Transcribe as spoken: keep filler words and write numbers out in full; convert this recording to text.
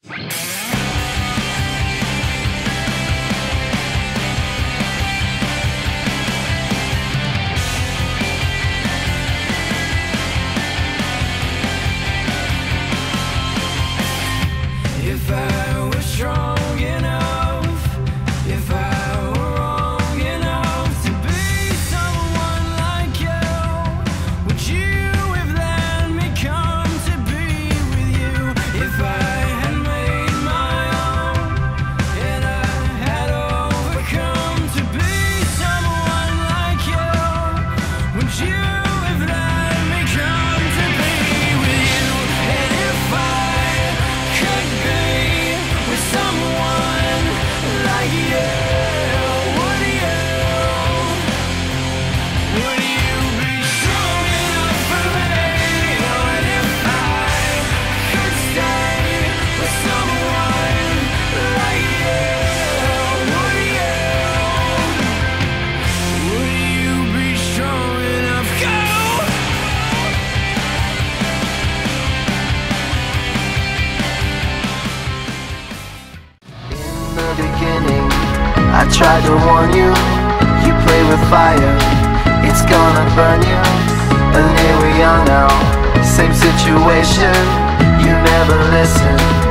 If I was strong enough, if I were wrong enough to be someone like you, would you have let me come to be with you? If I had made my own and I had overcome to be someone like you, would you have let me come to be with you? And if I could be with someone like you, would you, would you be strong enough for me? And if I could stay with someone like you, would you, would you be strong enough? Go! In the beginning, I tried to warn you. You play with fire, it's gonna burn you. And here we are now, same situation. You never listen.